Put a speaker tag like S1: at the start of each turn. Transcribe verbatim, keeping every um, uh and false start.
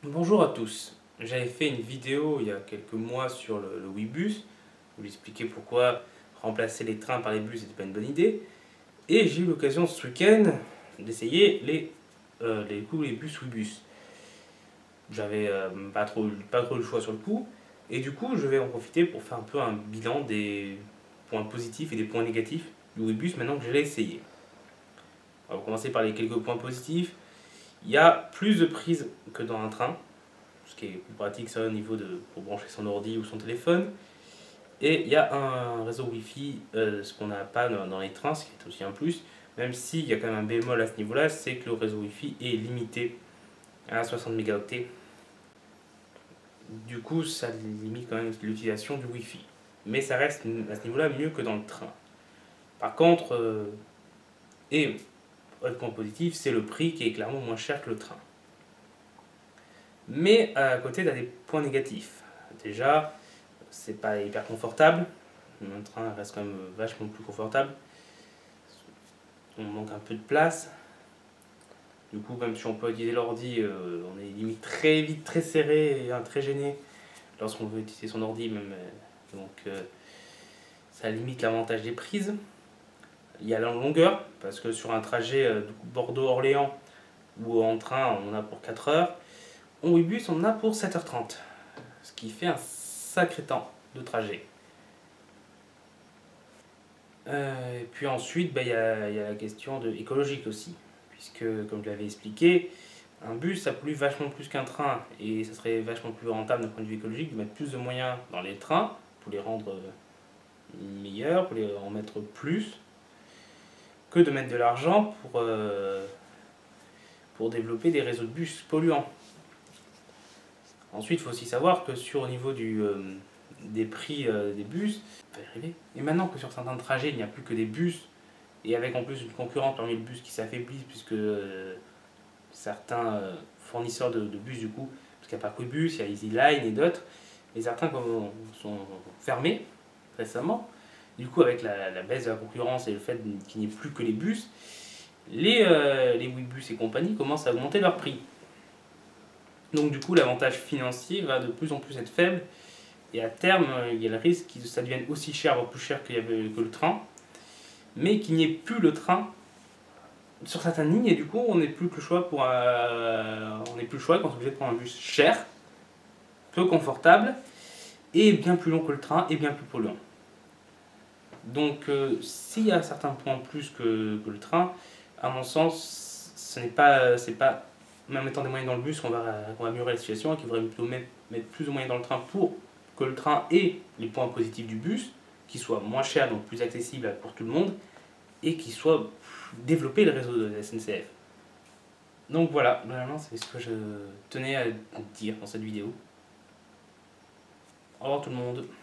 S1: Bonjour à tous. J'avais fait une vidéo il y a quelques mois sur le, le Ouibus, où j'expliquais pourquoi remplacer les trains par les bus n'était pas une bonne idée. Et j'ai eu l'occasion ce week-end d'essayer les, euh, les, coups, les bus Ouibus. J'avais euh, pas, trop, pas trop le choix sur le coup, et du coup je vais en profiter pour faire un peu un bilan des points positifs et des points négatifs du Ouibus maintenant que je l'ai essayé. On va commencer par les quelques points positifs. Il y a plus de prises que dans un train, ce qui est plus pratique ça au niveau de pour brancher son ordi ou son téléphone. Et il y a un réseau Wi-Fi, euh, ce qu'on n'a pas dans, dans les trains, ce qui est aussi un plus, même s'il y a quand même un bémol à ce niveau-là, c'est que le réseau Wi-Fi est limité à soixante mégaoctets. Du coup, ça limite quand même l'utilisation du Wi-Fi. Mais ça reste à ce niveau-là mieux que dans le train. Par contre, euh, et autre point positif, c'est le prix qui est clairement moins cher que le train. Mais à côté, il y a des points négatifs. Déjà, c'est pas hyper confortable. Un train reste quand même vachement plus confortable. On manque un peu de place. Du coup, même si on peut utiliser l'ordi, euh, on est limite très vite, très serré et hein, très gêné lorsqu'on veut utiliser son ordi. Même, euh, donc, euh, ça limite l'avantage des prises. Il y a la longueur, parce que sur un trajet euh, Bordeaux-Orléans ou en train, on en a pour quatre heures. En Ouibus, on en a pour sept heures trente. Ce qui fait un sacré temps de trajet. Euh, et puis ensuite, bah, y a, y a la question de écologique aussi, puisque comme je l'avais expliqué, un bus ça pollue vachement plus qu'un train, et ça serait vachement plus rentable d'un point de vue écologique de mettre plus de moyens dans les trains pour les rendre meilleurs, pour les en mettre plus, que de mettre de l'argent pour, euh, pour développer des réseaux de bus polluants. Ensuite, il faut aussi savoir que sur au niveau du, euh, des prix euh, des bus, et maintenant que sur certains trajets il n'y a plus que des bus, et avec en plus une concurrence parmi les bus qui s'affaiblissent, puisque euh, certains euh, fournisseurs de, de bus, du coup, parce qu'il n'y a pas Ouibus, il y a EasyLine et d'autres, mais certains comme, sont fermés récemment. Du coup, avec la, la baisse de la concurrence et le fait qu'il n'y ait plus que les bus, les, euh, les Ouibus et compagnie commencent à augmenter leur prix. Donc du coup, l'avantage financier va de plus en plus être faible, et à terme, il y a le risque que ça devienne aussi cher, voire plus cher qu'il y avait, que le train, mais qu'il n'y ait plus le train sur certaines lignes, et du coup, on n'est plus que le choix pour euh, on n'est plus le choix quand on est obligé de prendre un bus cher, peu confortable, et bien plus long que le train, et bien plus polluant. Donc, euh, s'il y a certains points en plus que, que le train, à mon sens, ce n'est pas, c'est pas même en mettant des moyens dans le bus qu'on va, qu'on va améliorer la situation, et qu'il faudrait plutôt mettre, mettre plus de moyens dans le train pour que le train ait les points positifs du bus, qu'il soit moins cher, donc plus accessible pour tout le monde, et qu'il soit développé le réseau de la S N C F. Donc voilà, vraiment c'est ce que je tenais à dire dans cette vidéo. Au revoir tout le monde.